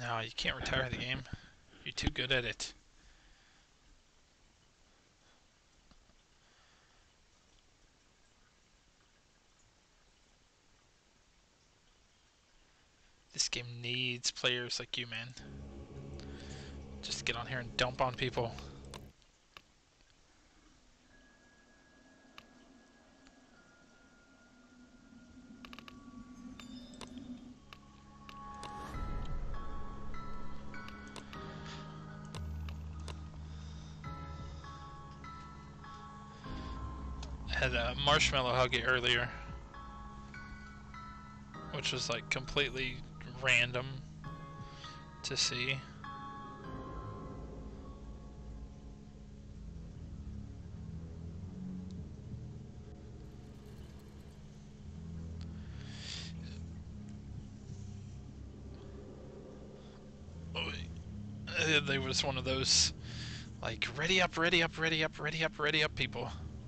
No, you can't retire the game. You're too good at it. This game needs players like you, man. Just to get on here and dump on people. I had a marshmallow huggy earlier, which was like completely random to see. They was one of those like ready up, ready up, ready up, ready up, ready up people.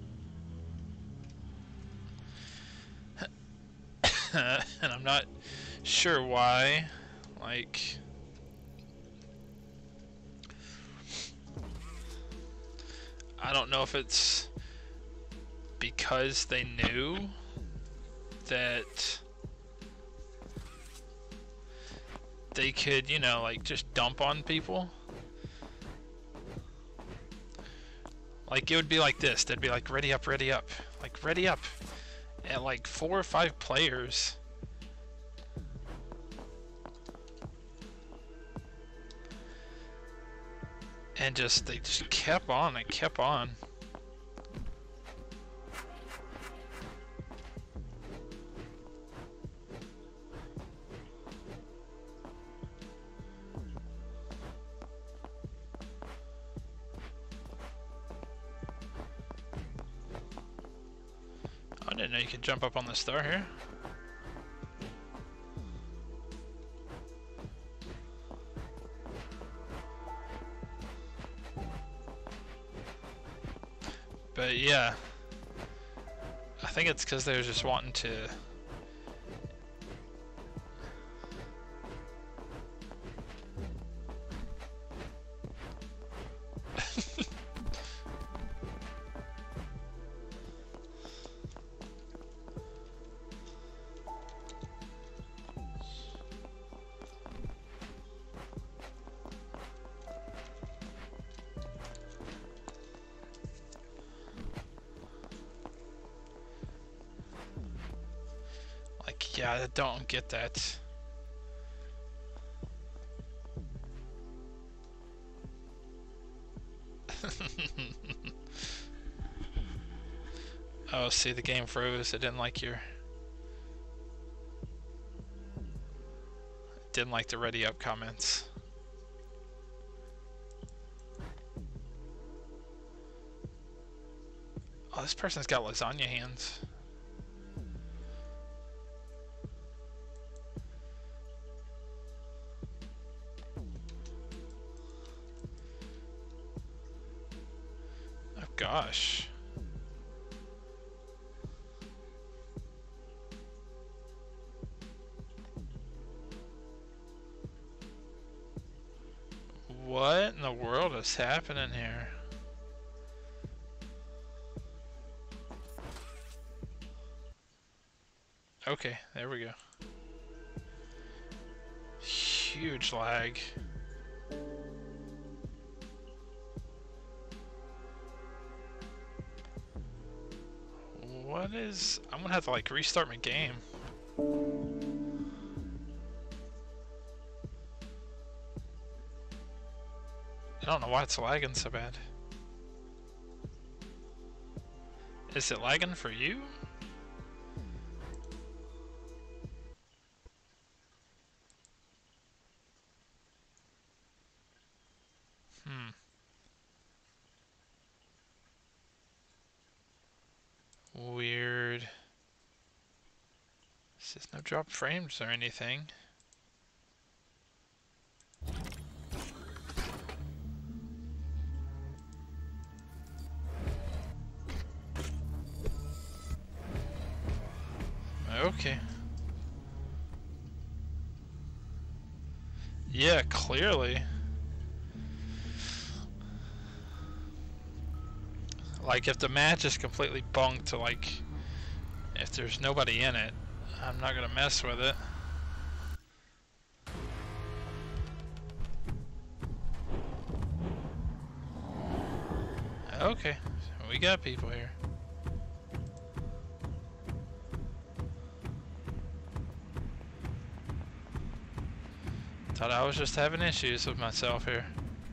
And I'm not sure why. Like, I don't know if it's because they knew that they could, you know, like just dump on people. Like it would be like this. They'd be like, ready up, like ready up, at like 4 or 5 players. And just they just kept on and kept on. I didn't know you could jump up on the star here. But yeah, I think it's because they were just wanting to like, yeah, I don't get that. Oh, see, the game froze. It didn't like the ready up comments. Oh, this person's got lasagna hands. Oh gosh. What in the world is happening here? Okay, there we go. Huge lag. What is... I'm gonna have to like restart my game. I don't know why it's lagging so bad. Is it lagging for you? Weird. This is no drop frames or anything. Okay. Yeah, clearly. Like, if the match is completely bunked, like, if there's nobody in it, I'm not gonna mess with it. Okay, so we got people here. Thought I was just having issues with myself here.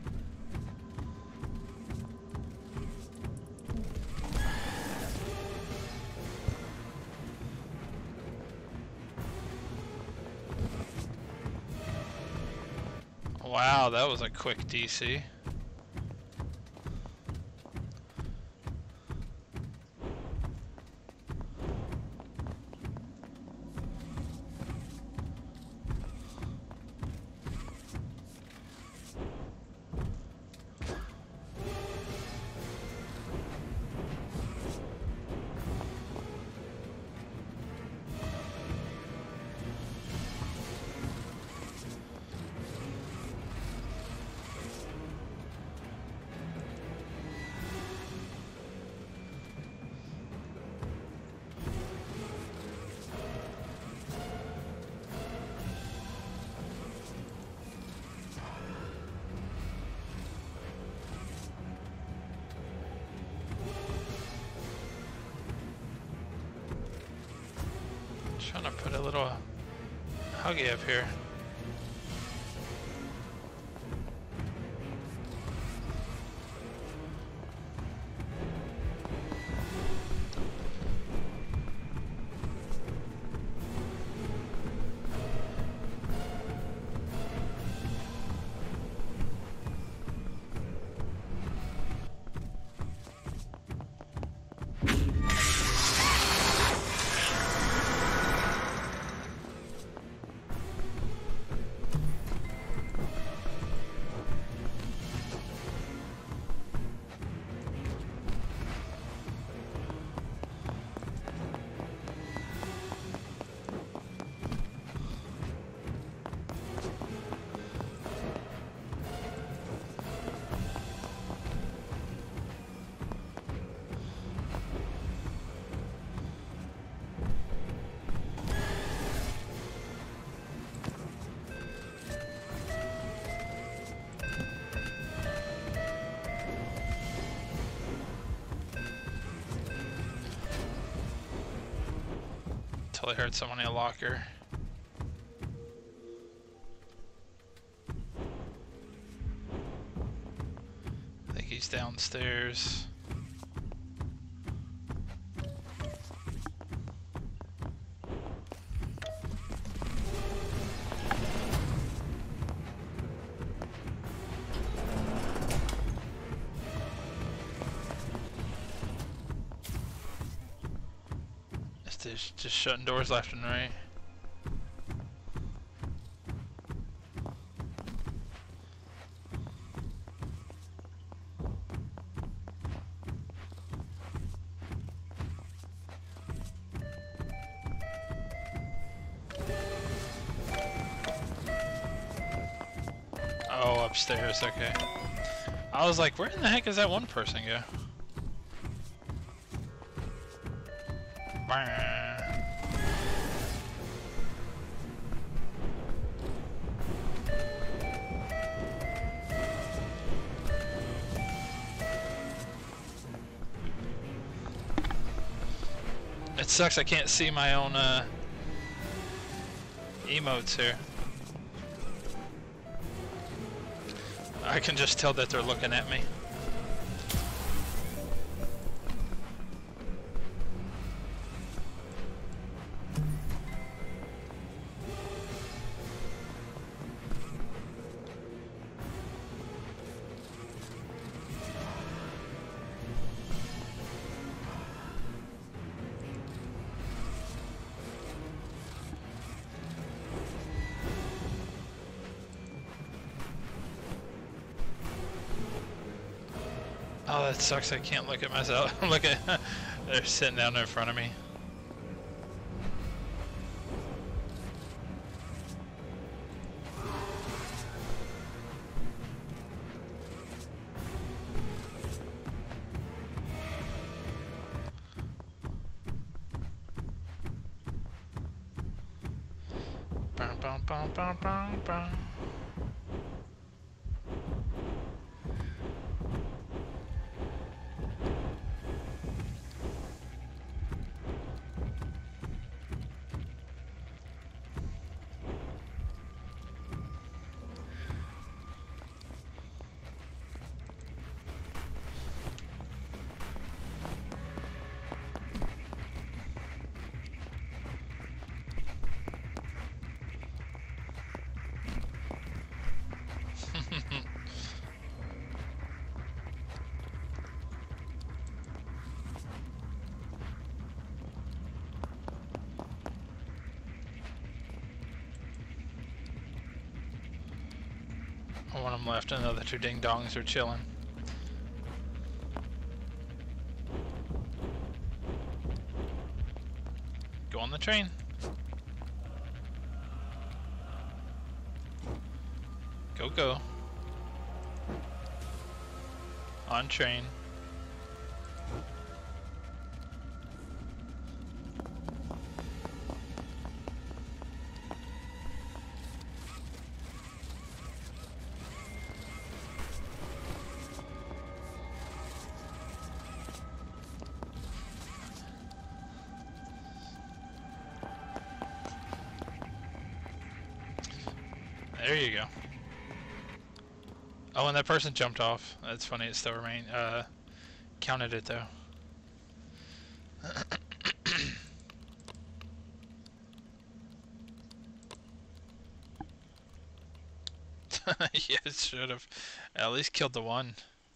Wow, that was a quick DC. Trying to put a little huggy up here. Until I heard someone in a locker. I think he's downstairs. Just shutting doors left and right. Oh, upstairs, okay. I was like, where in the heck is that one person go? It sucks I can't see my own emotes here. I can just tell that they're looking at me. Oh, that sucks. I can't look at myself. Look at, they're sitting down in front of me. Bum, bum, bum, bum, bum. One of them left and the other two ding-dongs are chilling. Go on the train. Go, go. On train. There you go. Oh, and that person jumped off. That's funny, it still remained. Counted it though. Yeah, it should have. At least killed the one.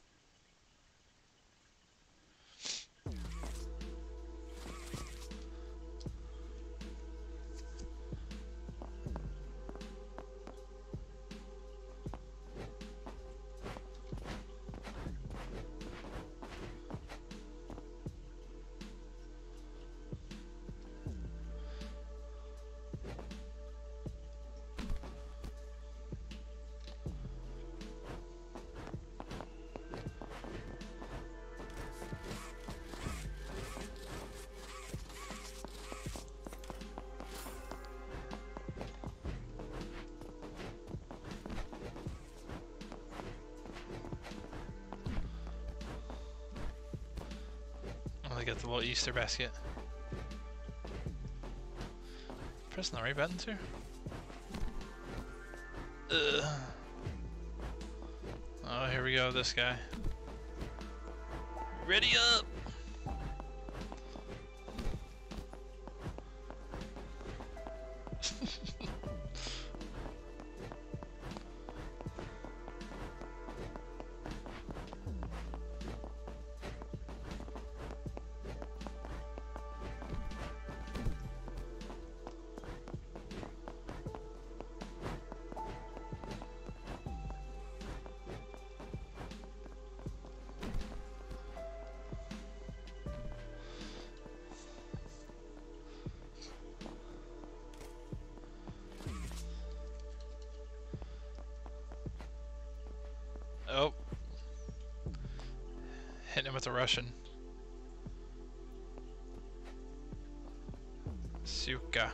Oh, they got the little Easter basket. Pressing the right buttons here? Ugh. Oh, here we go, this guy. Ready up! Oh. Hitting him with a Russian. Suka.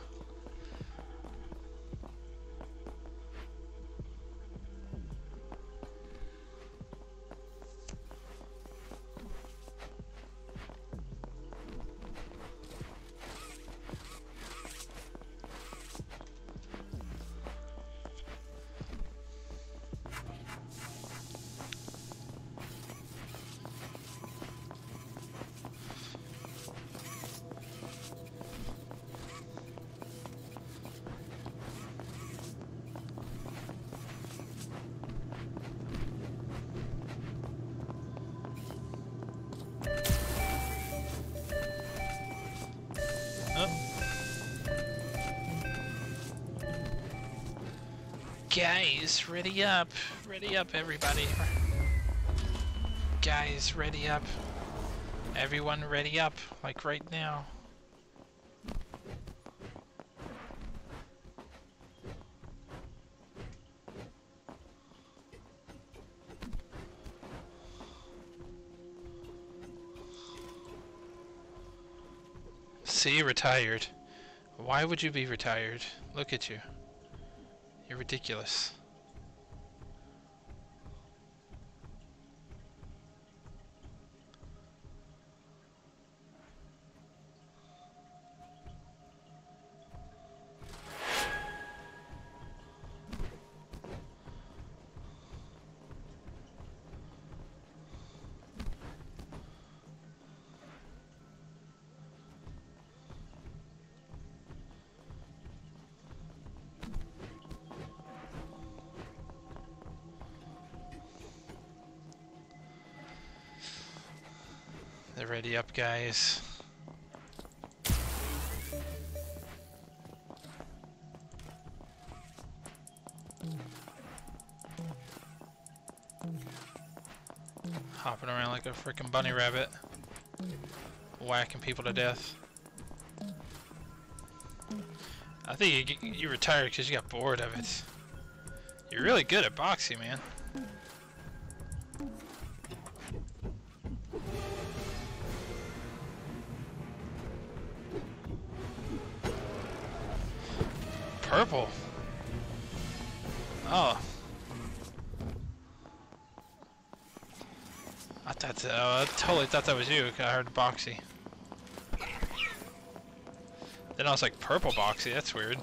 Guys, ready up. Ready up, everybody. Guys, ready up. Everyone ready up, like right now. See, retired. Why would you be retired? Look at you. You're ridiculous. They're ready up, guys. Hopping around like a freaking bunny rabbit. Whacking people to death. I think you retired because you got bored of it. You're really good at boxing, man. Purple. Oh. I totally thought that was you. I heard Boxy. Then I was like, purple Boxy, that's weird.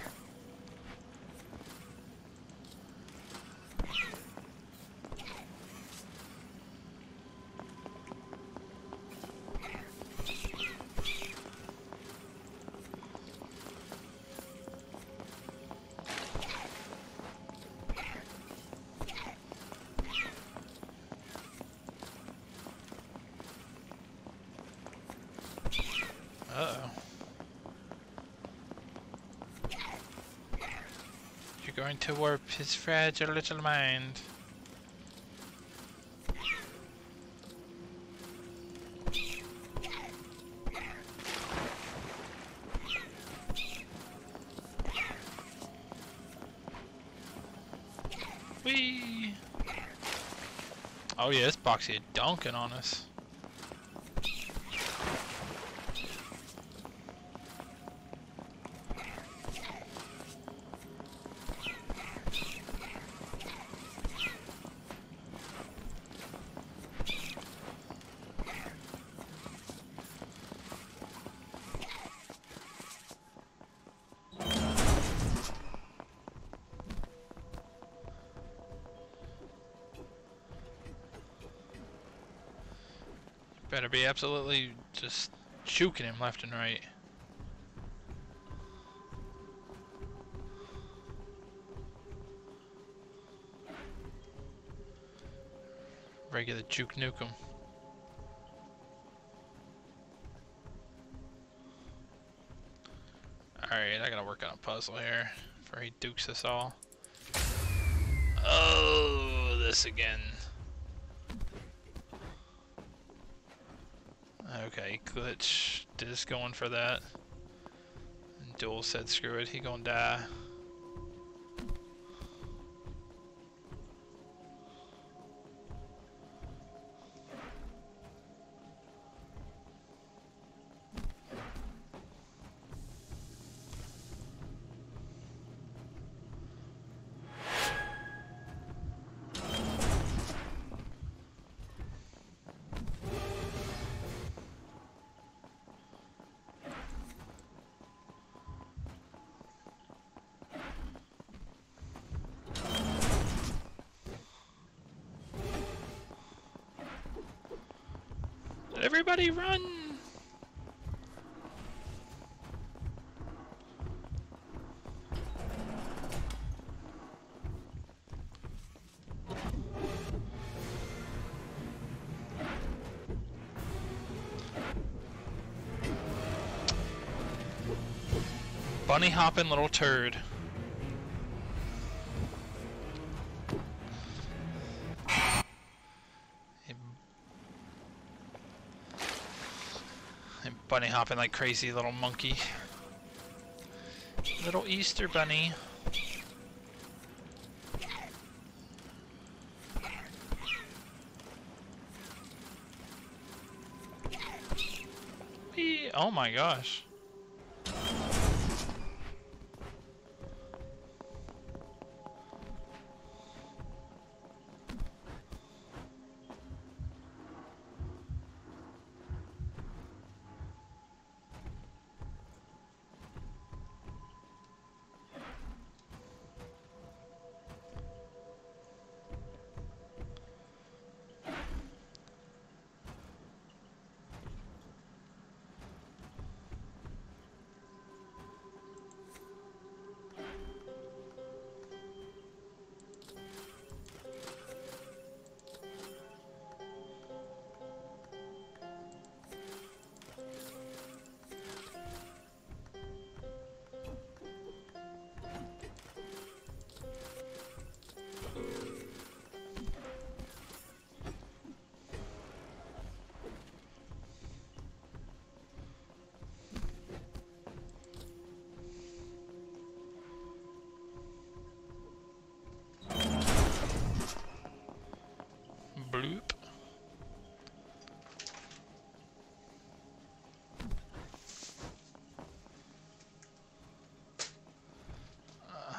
Uh-oh. You're going to warp his fragile little mind. Whee! Oh yeah, this Boxy is dunking on us. Better be absolutely just juking him left and right. Regular juke nuke him. Alright, I gotta work on a puzzle here before he dukes us all. Oh, this again. Okay, glitch. Just going for that. And Duel said screw it, he gonna die. Everybody run! Bunny hopping little turd. Bunny hopping like crazy little monkey. Little Easter bunny. Whee! Oh my gosh.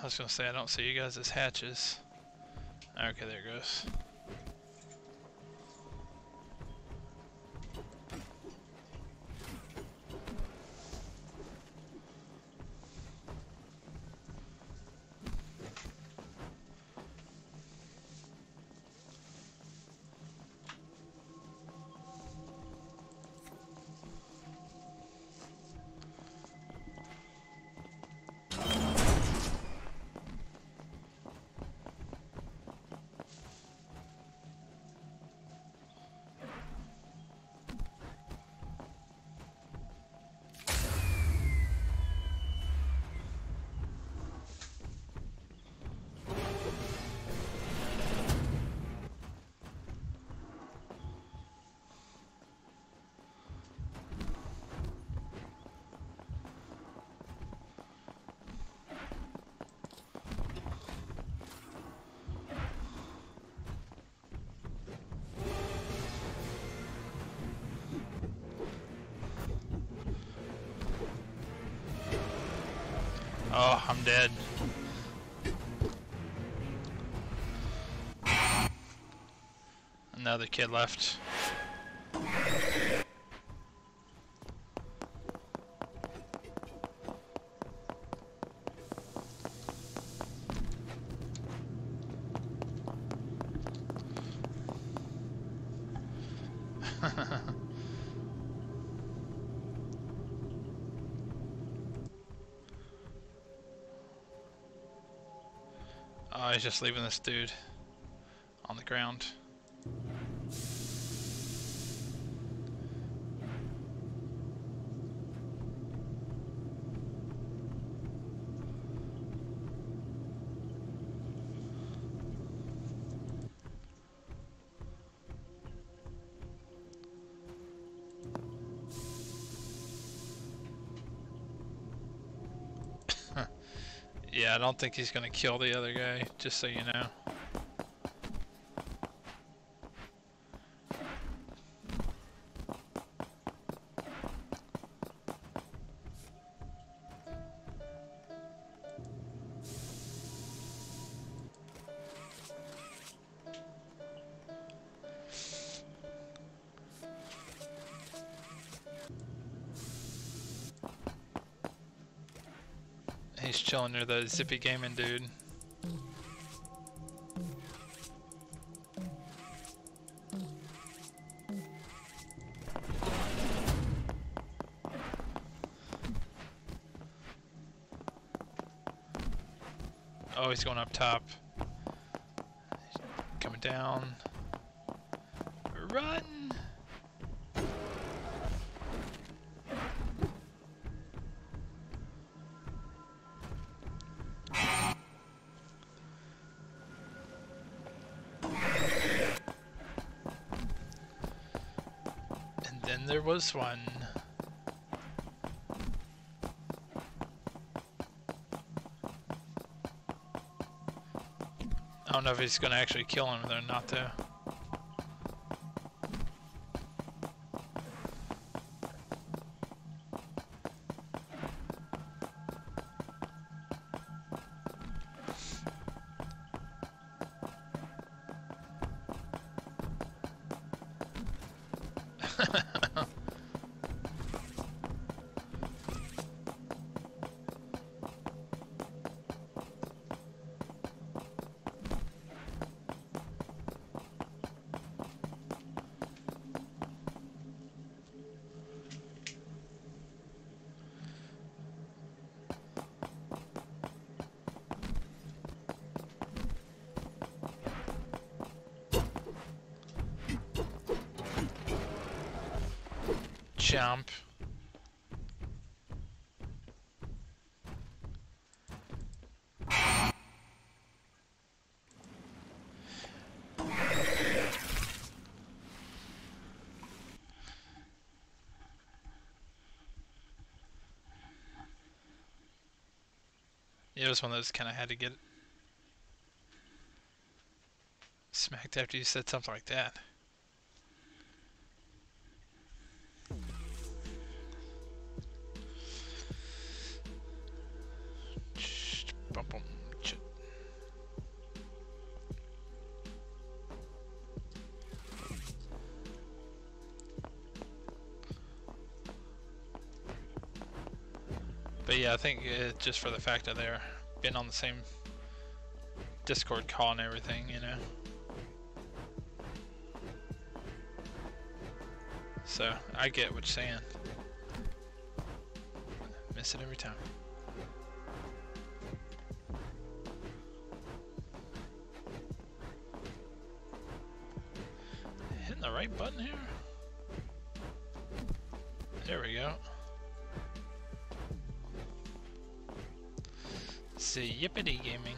I was gonna say, I don't see you guys as hatches. Okay, there it goes. Oh, I'm dead. Another kid left. Oh, he's just leaving this dude on the ground. Yeah, I don't think he's gonna kill the other guy, just so you know. He's chilling near the Zippy Gaming dude. Oh, he's going up top. Coming down. Run! And then there was one. I don't know if he's gonna actually kill him or not though. Jump. Yeah, it was one of those kind of had to get smacked after you said something like that. Bum, bum, Yeah, I think just for the fact that they're been on the same Discord call and everything, you know. So I get what you're saying. Miss it every time. Hitting the right button here? There we go. Let's see, Yippity Gaming.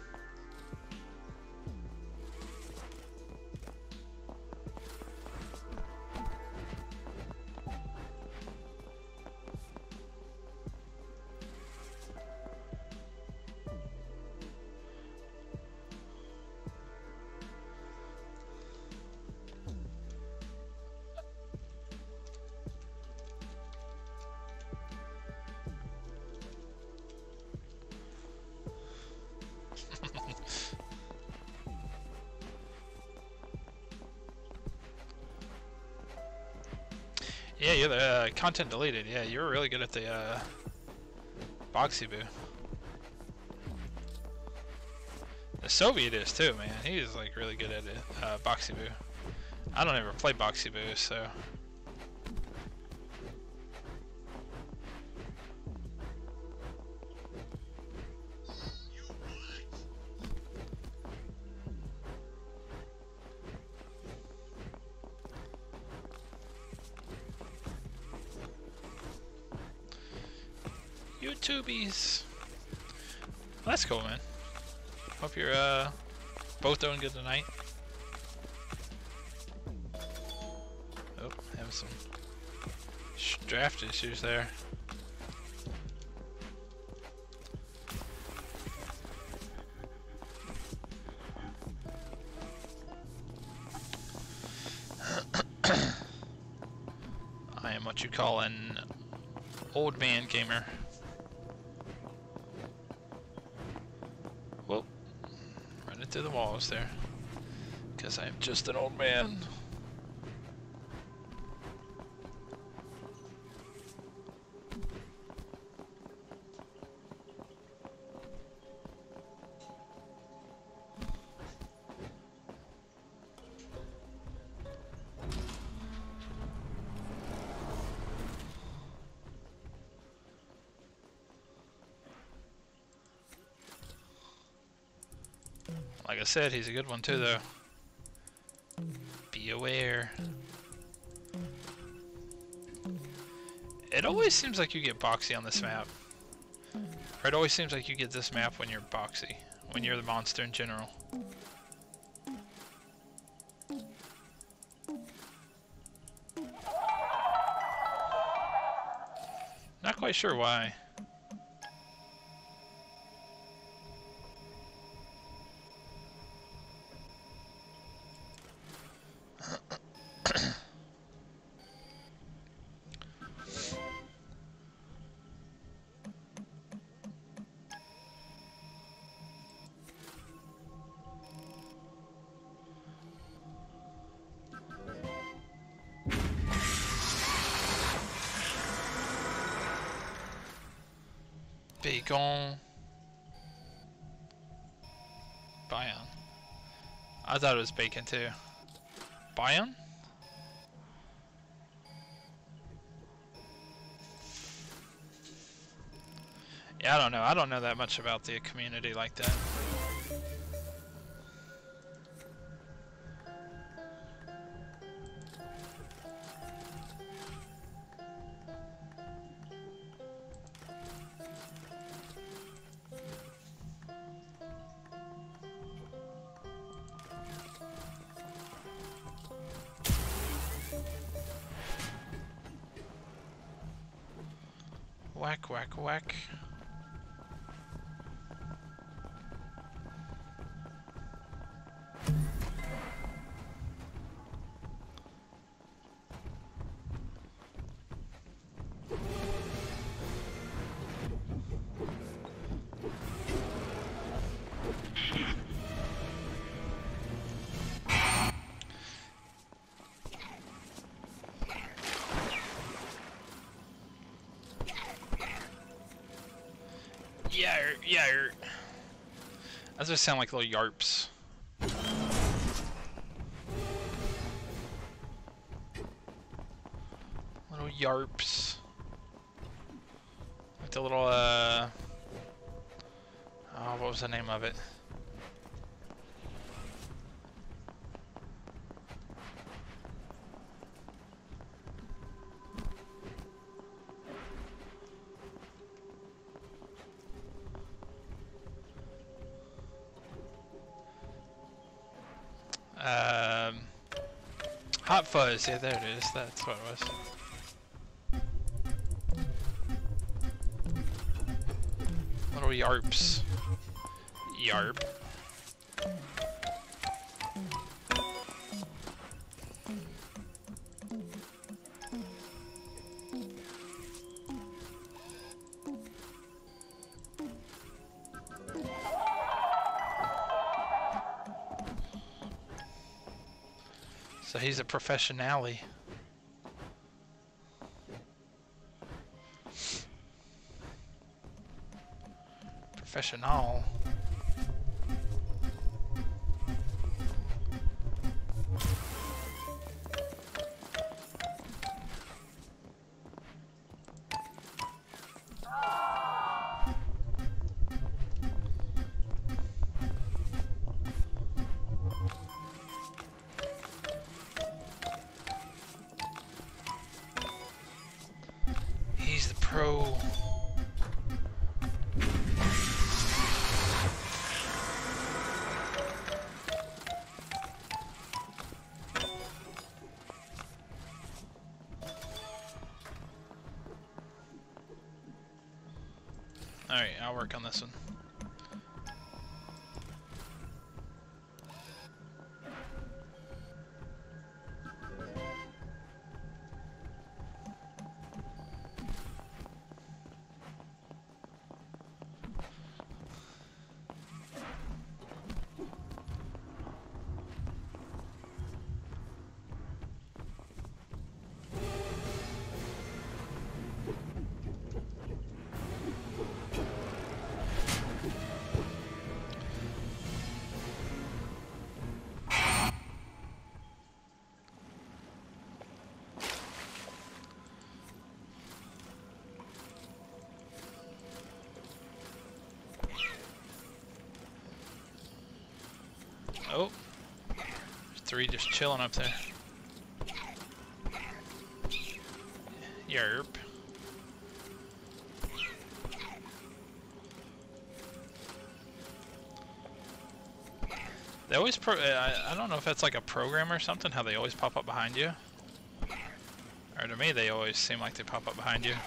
Yeah, you're the content deleted. Yeah, you were really good at the Boxy Boo. The Soviet is too, man. He is like really good at it. Boxy Boo. I don't ever play Boxy Boo, so. YouTubies. Well, that's cool, man. Hope you're both doing good tonight. Oh, having some draft issues there. I am what you call an old man gamer. Whoa, running through the walls there, because I am just an old man. Like I said, he's a good one too, though. Be aware. It always seems like you get boxy on this map. Or it always seems like you get this map when you're boxy. When you're the monster in general. Not quite sure why. Bacon. Bion. I thought it was bacon too. Bion? Yeah, I don't know. I don't know that much about the community like that. Whack, whack, whack. Yarp. That just sound like little yarps. Little yarps. Like the little, oh, what was the name of it? Hot Fuzz, yeah, there it is. That's what it was. Little yarps. Yarp. So he's a professionale. Professional. He's the pro. Alright, I'll work on this one. Oh, there's three just chilling up there. Yerp. They always I don't know if that's like a program or something, how they always pop up behind you. Or to me, they always seem like they pop up behind you.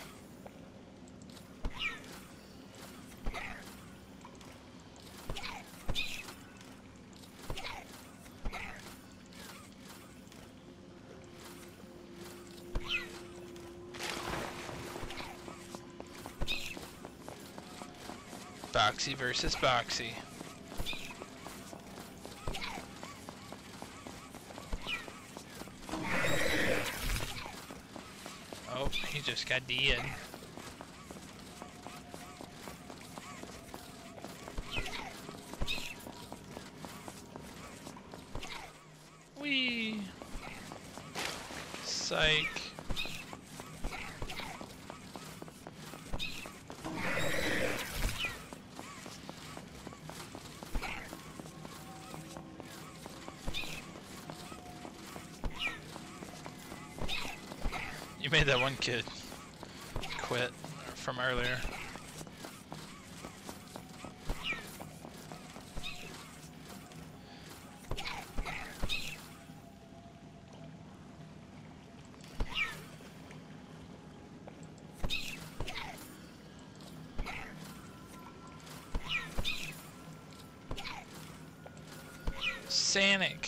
Boxy versus Boxy. Oh, he just got dead. Whee! Psych. You made that one kid quit from earlier. Sanic.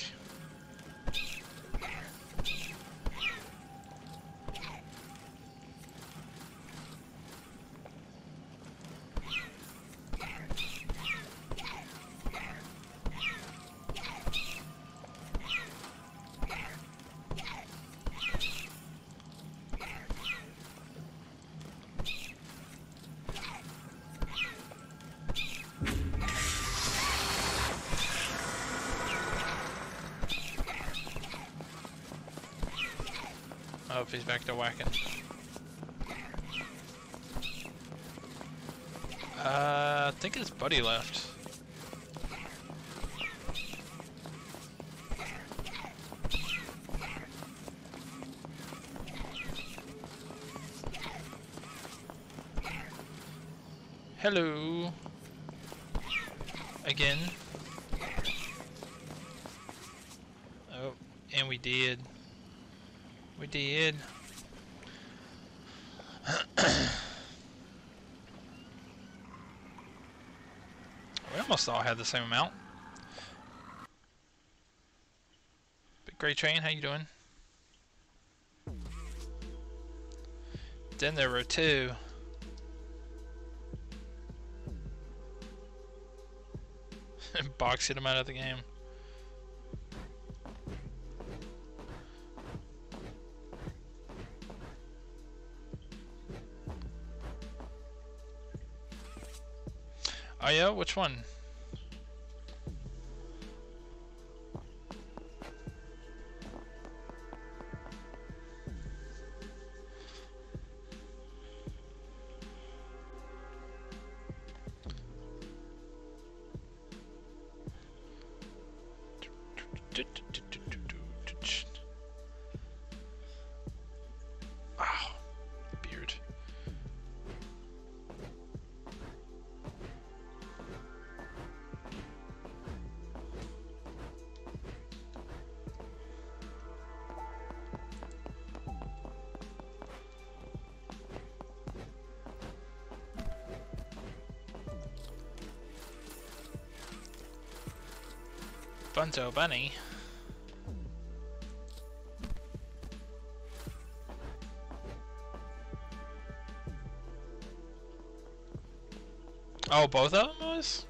up. He's back to whacking. I think his buddy left. Hello. Again. Oh, and we did. We did. We almost all had the same amount. Big Gray Train, how you doing? Then there were two. Boxing him out of the game. Oh yeah, which one? Oh, beard. Bunzo Bunny. Oh, both of them was?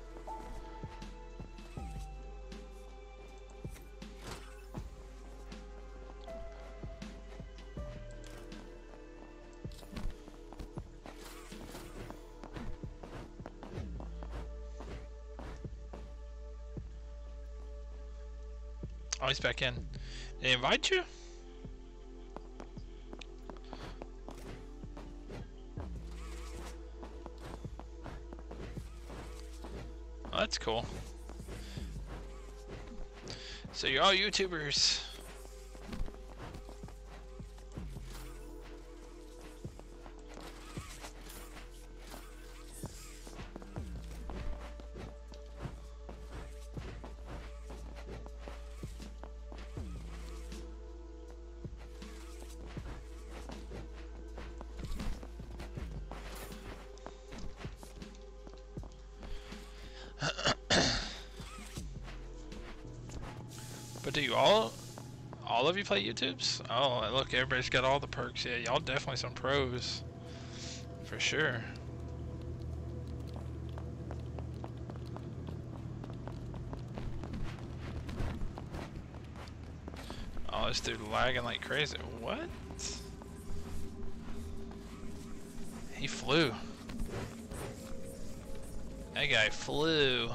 Oh, he's back in. Did they invite you? Oh, that's cool. So you're all YouTubers. But do you all of you play YouTubes? Oh, look, everybody's got all the perks. Yeah, y'all definitely some pros. For sure. Oh, this dude lagging like crazy. What? He flew. That guy flew.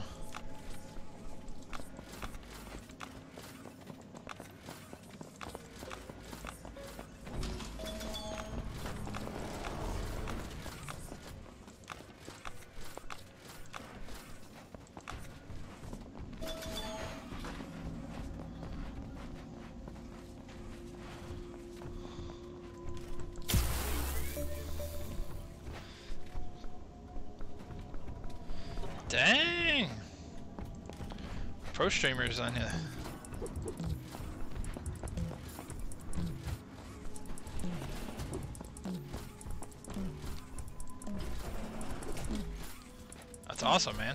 Dang! Pro streamers on here. That's awesome, man.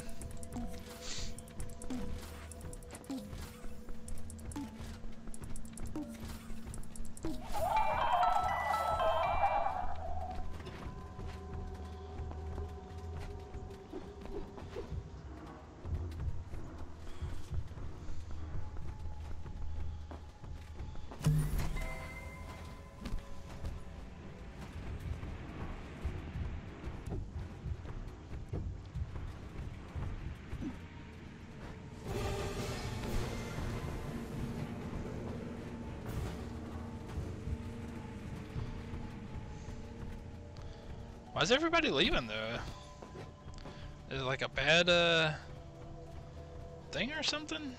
Why is everybody leaving though? Is it like a bad thing or something?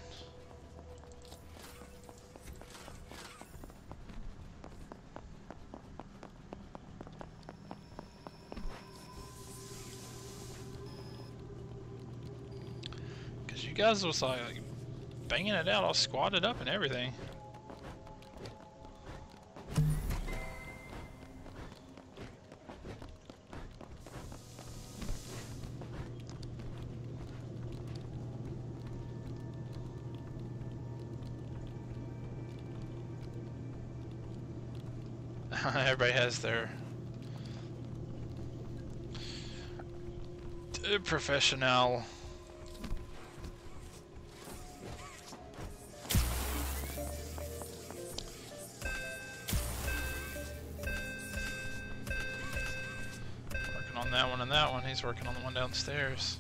Cause you guys was like banging it out, all squatted up and everything. Everybody has their professional. Working on that one and that one. He's working on the one downstairs.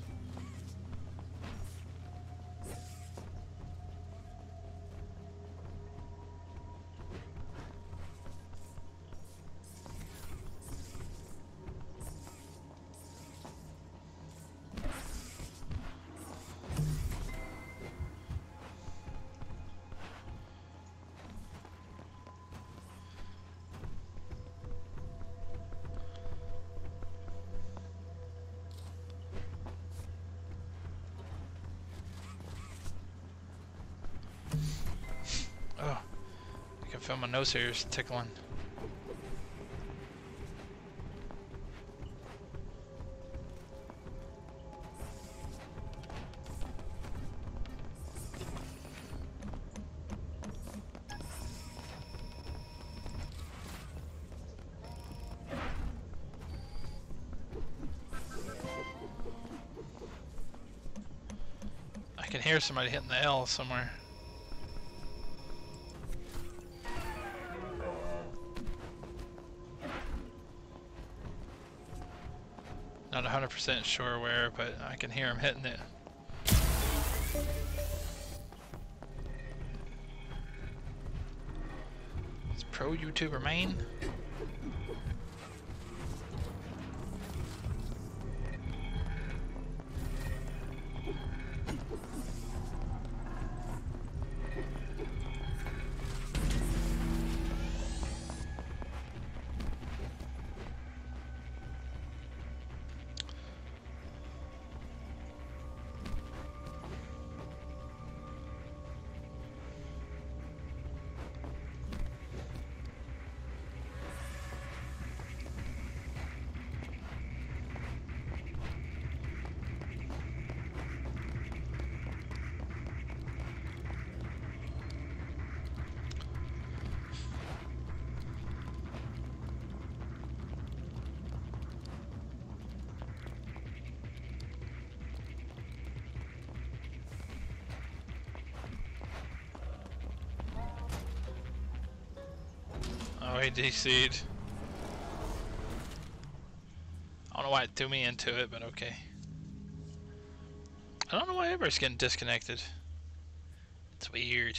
Oh, I can feel my nose hairs tickling. I can hear somebody hitting the L somewhere. Not 100% sure where, but I can hear him hitting it. It's pro YouTuber main. Oh, he DC'd. I don't know why it threw me into it, but okay. I don't know why everybody's getting disconnected. It's weird.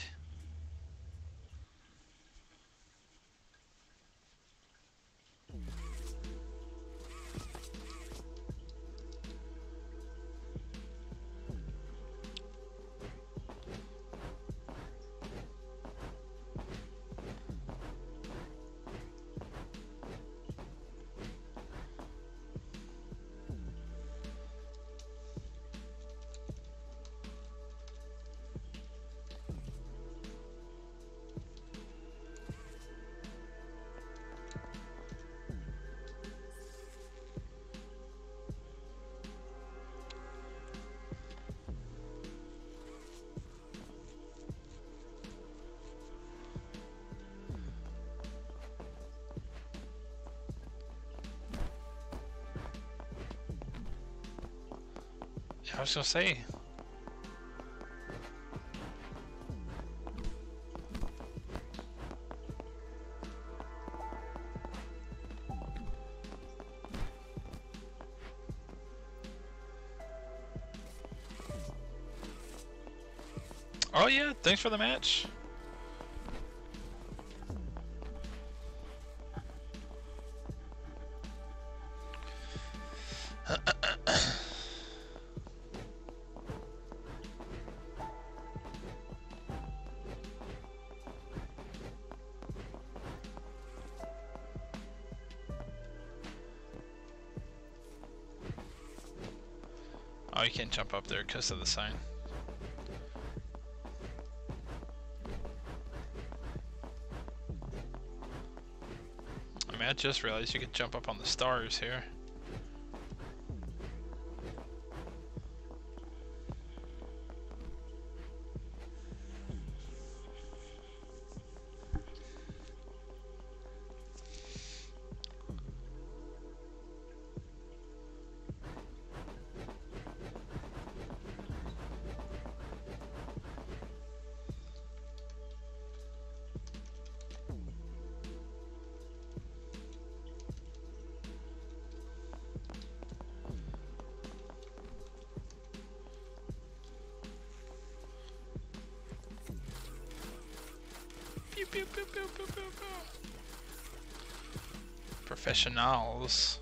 I was gonna say. Oh yeah, thanks for the match. you can't jump up there because of the sign. I mean, I just realized you could jump up on the stars here. Pew, pew, pew, pew, pew, pew, pew. Professionals.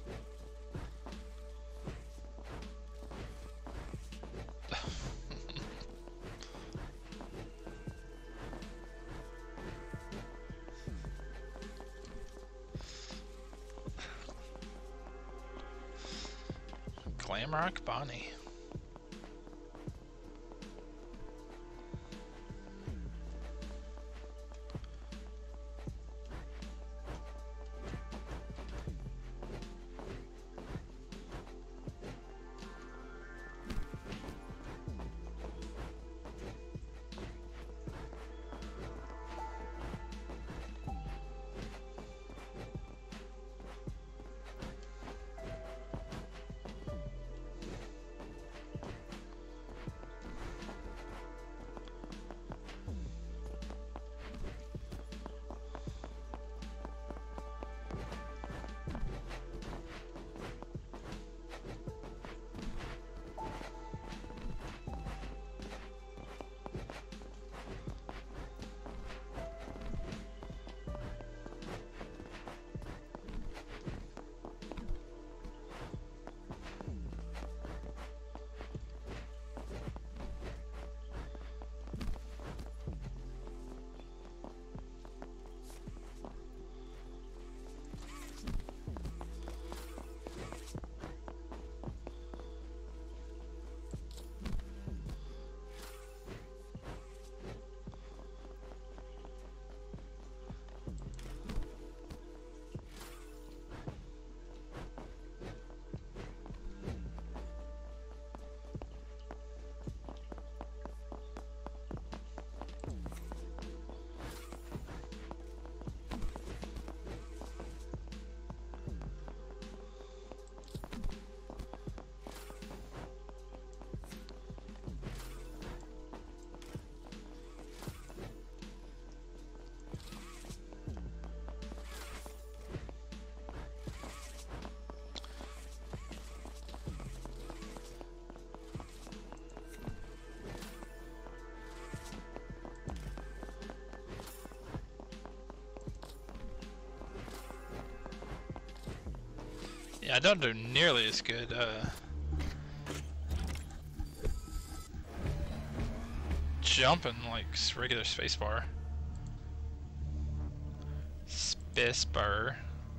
Glamrock Bonnie. Yeah, I don't do nearly as good, jumping like regular spacebar. Spacebar.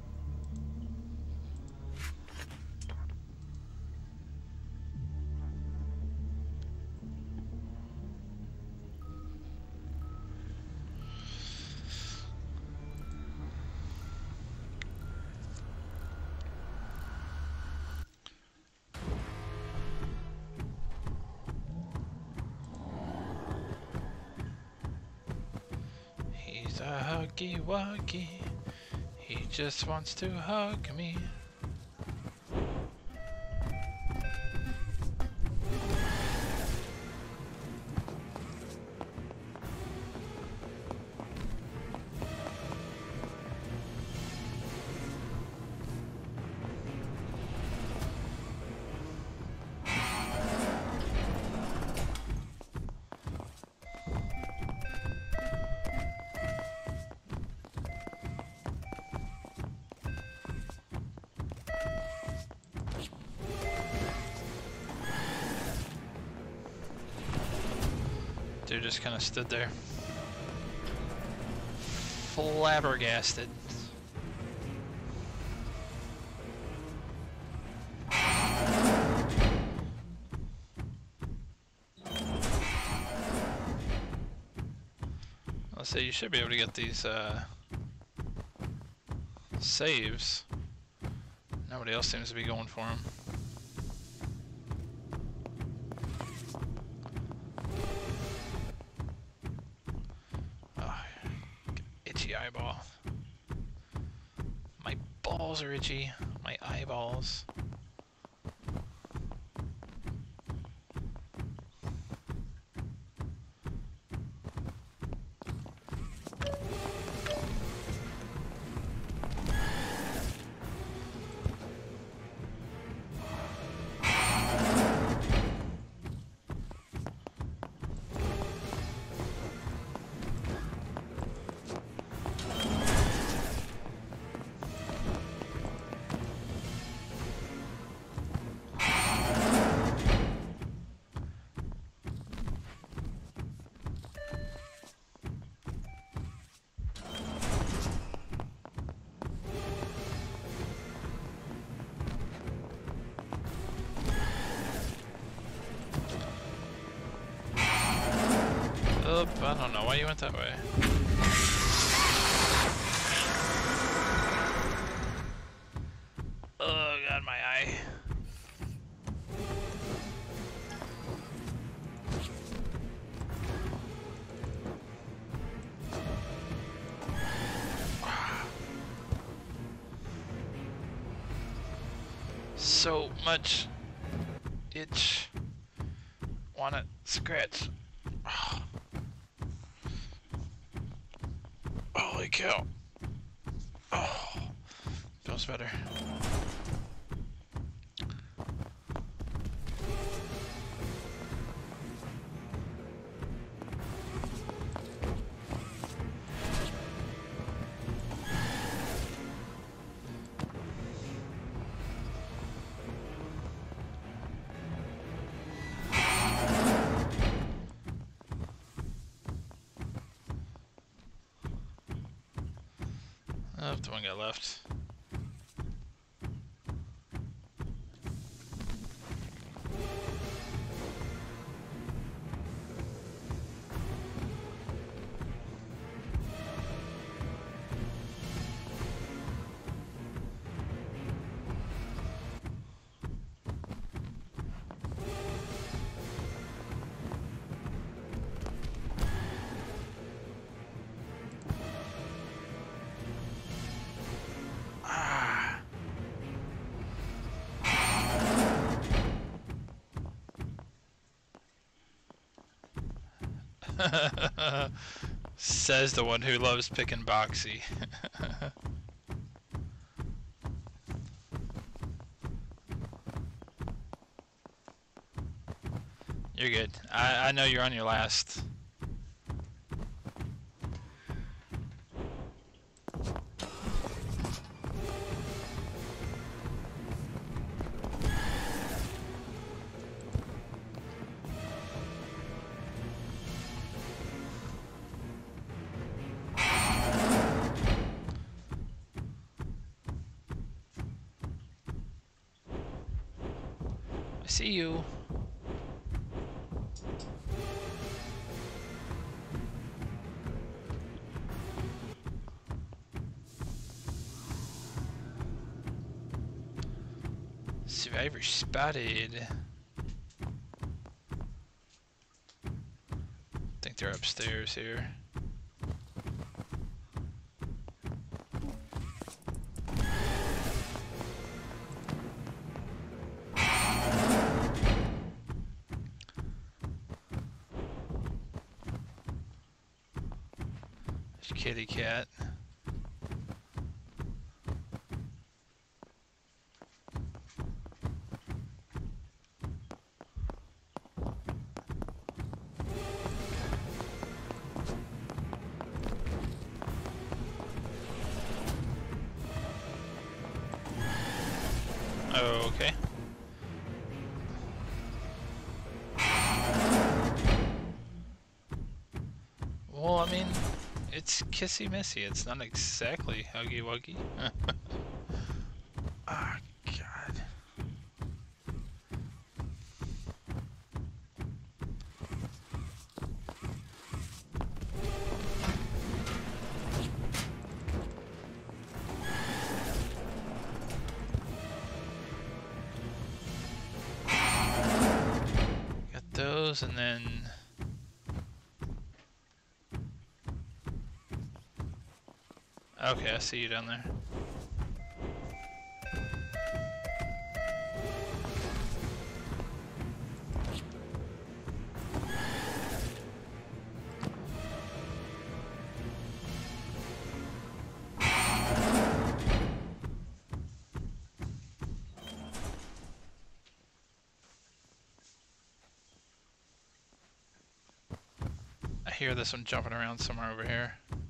He's a huggy wuggy. He just wants to hug me. Dude just kind of stood there, flabbergasted. Let's say you should be able to get these saves. Nobody else seems to be going for them. Oh, itchy eyeball. My balls are itchy. My eyeballs. I don't know why you went that way. Oh god, my eye. So much itch. Wanna scratch. Oh. Holy cow. Oh, feels better. Oh, the one guy left. Says the one who loves picking boxy. You're good. I know you're on your last. I see you. Survivor spotted. I think they're upstairs here. Kitty cat. Oh, okay. Well, I mean, it's kissy missy. It's not exactly huggy wuggy. Ah, God. those, and then... Okay, I see you down there. I hear this one jumping around somewhere over here.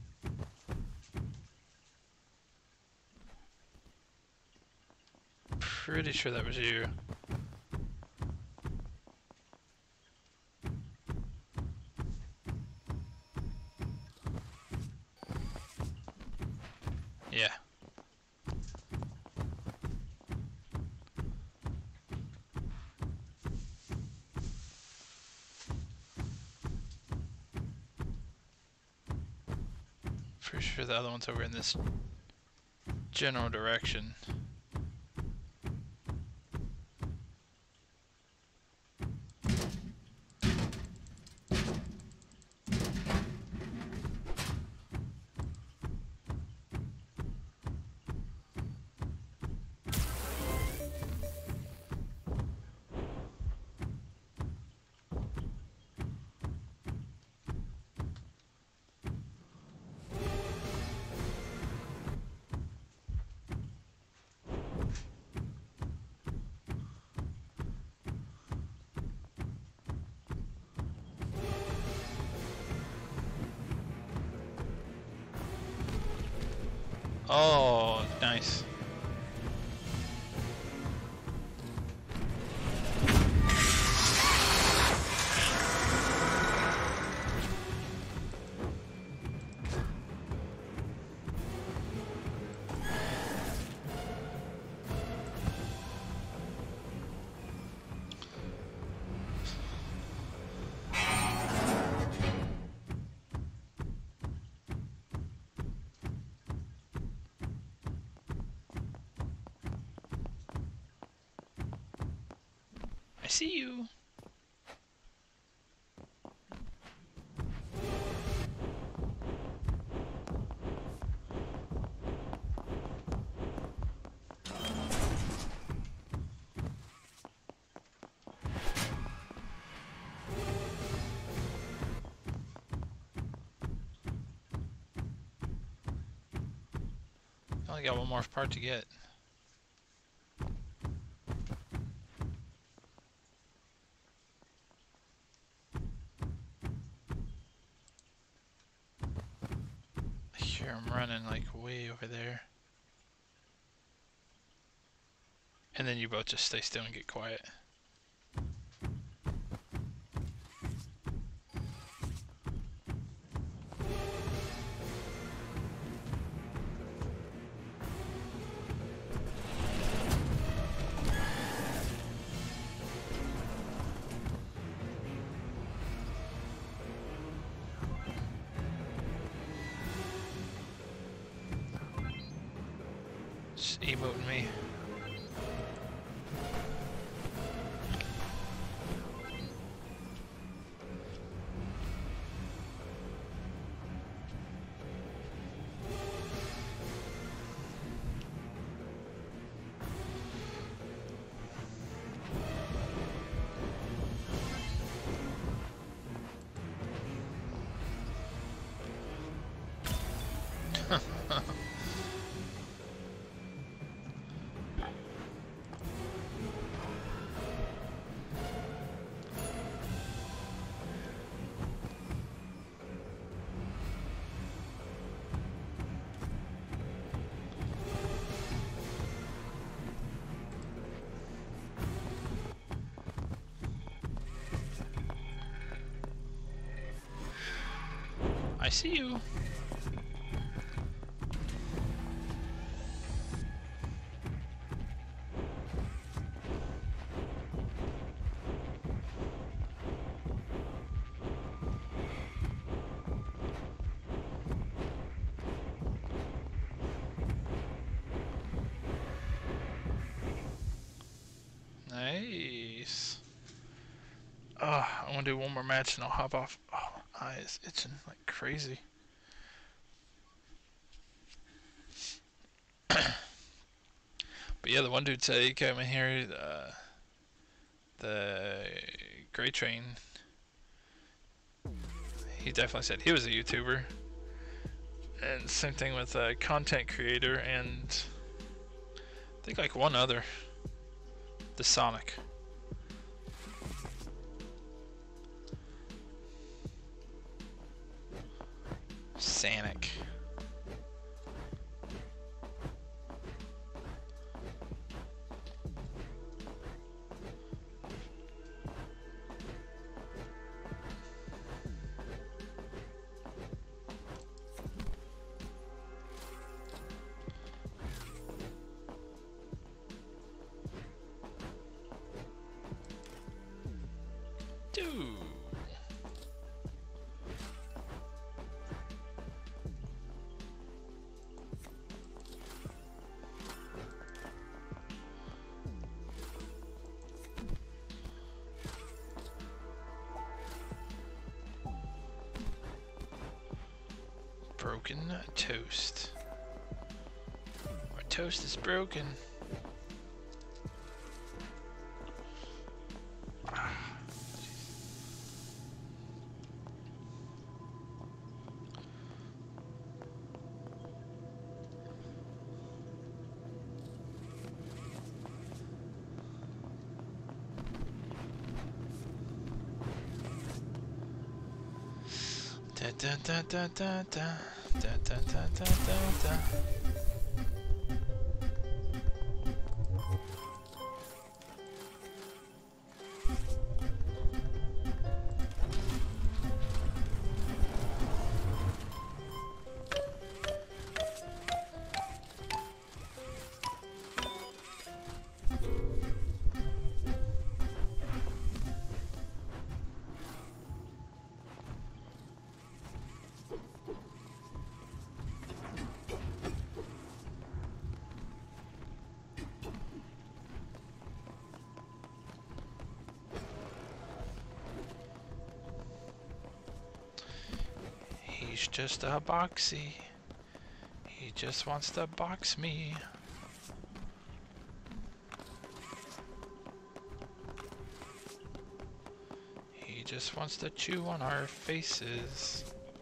Pretty sure that was you. Yeah. Pretty sure the other one's over in this general direction. Oh, nice. I see you. Only got one more part to get. I'm running like way over there. And then you both just stay still and get quiet. Just emoting me. I see you. Nice. Oh, I wonder want to do one more match and I'll hop off. Oh, my eye is itching like crazy. But yeah, the one dude said he came in here, the Gray Train. He definitely said he was a YouTuber. And same thing with a content creator and I think like one other. The Sonic. Sanic. Dude. Broken toast. Our toast is broken. Da da da da da da da da da da da. He's just a boxy. He just wants to box me. He just wants to chew on our faces.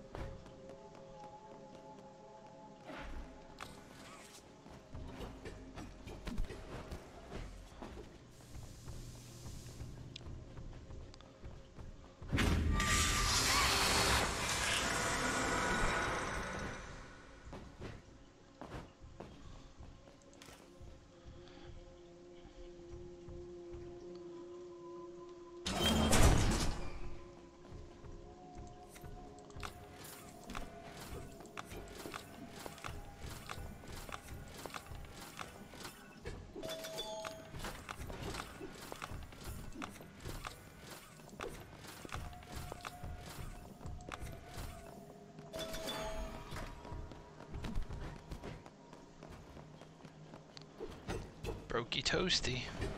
Brokey toasty.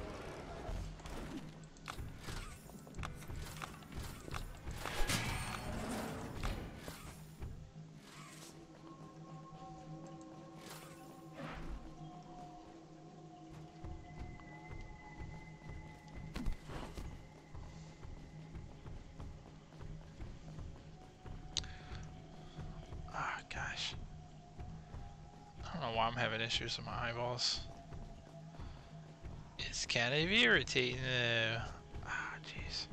Ah, gosh. I don't know why I'm having issues with my eyeballs. It's kind of irritating though. Ah, jeez.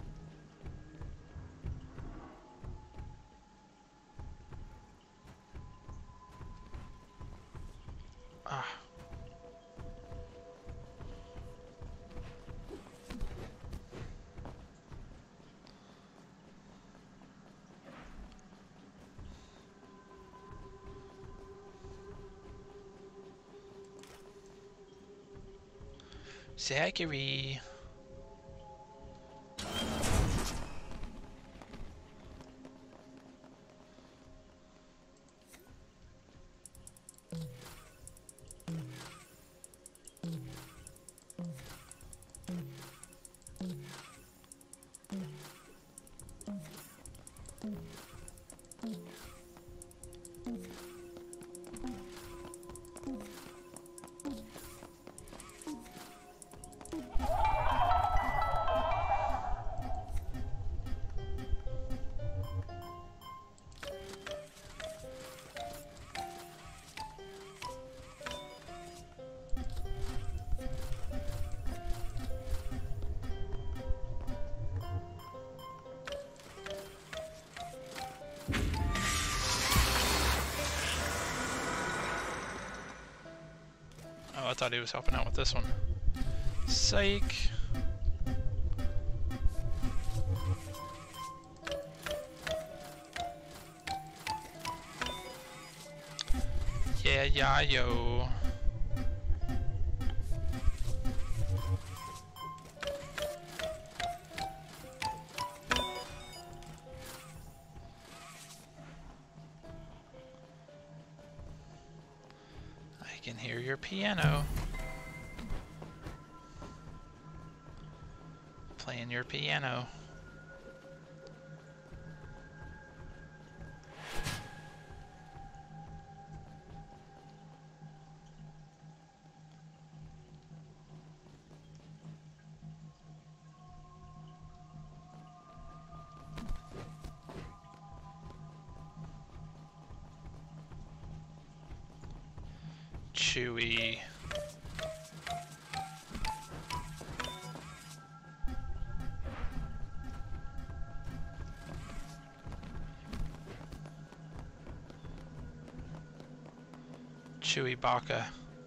Ah. Zachary. Oh, I thought he was helping out with this one. Psych. Yeah, yo. I can hear your piano. Playing your piano. Chewy. Chewy Baka.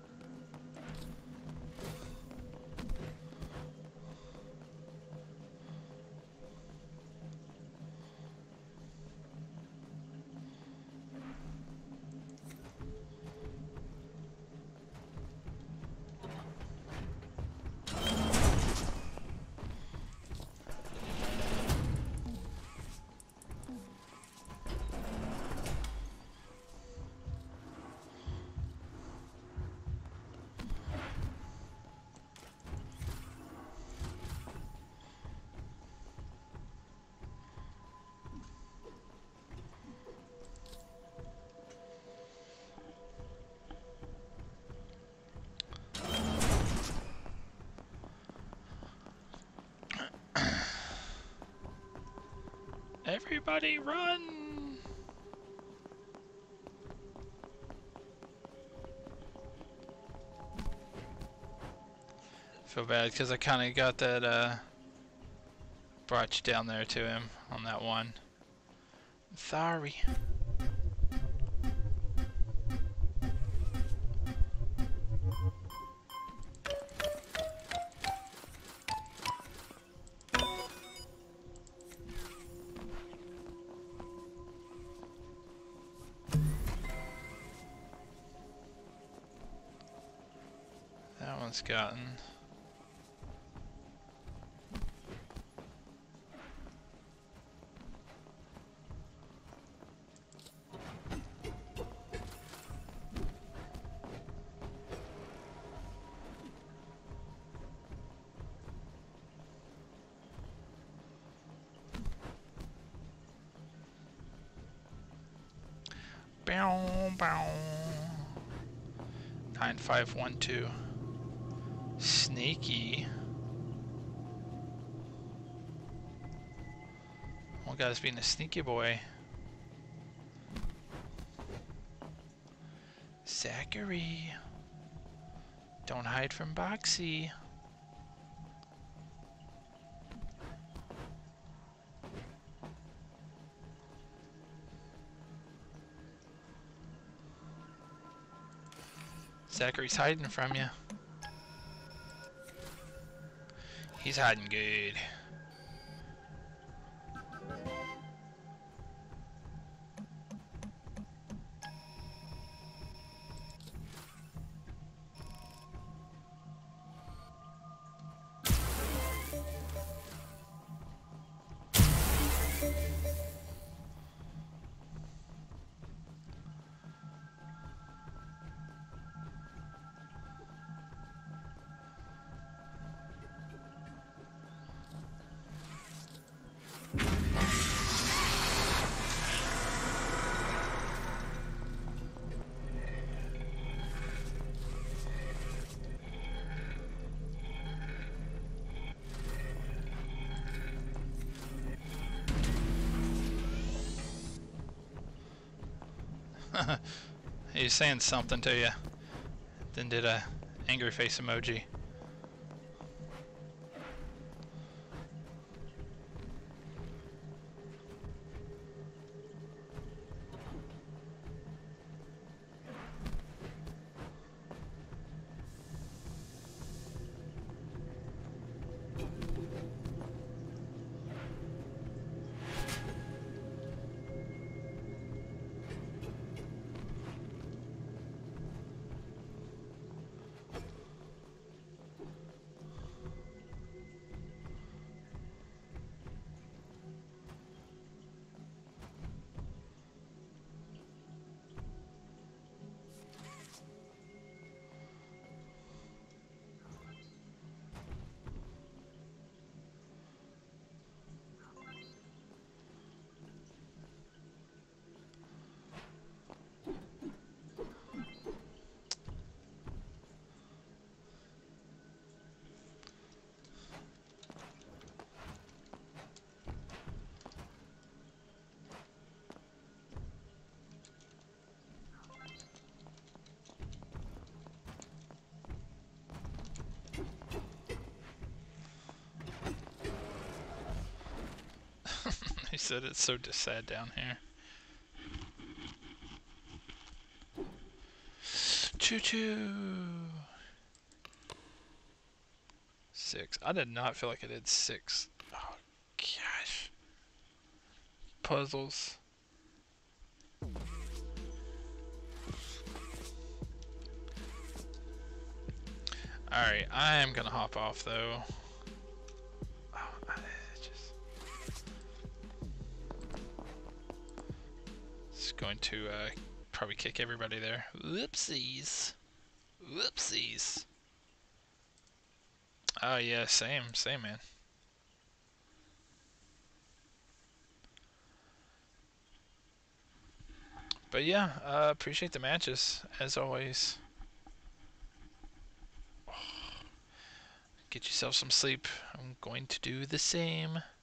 Everybody run! Feel bad because I kind of got that, brought you down there to him on that one. Sorry. That one's gotten. Bow, bow. 9512. Sneaky. One guy's being a sneaky boy. Zachary. Don't hide from Boxy. Zachary's hiding from you. He's hiding good. He's saying something to you. Then did a angry face emoji. He said it's so sad down here. Choo choo. 6. I did not feel like I did 6. Oh gosh. Puzzles. Alright, I am gonna hop off though. Just going to probably kick everybody there. Whoopsies. Whoopsies. Oh yeah, same man. But yeah, appreciate the matches as always. Get yourself some sleep. I'm going to do the same.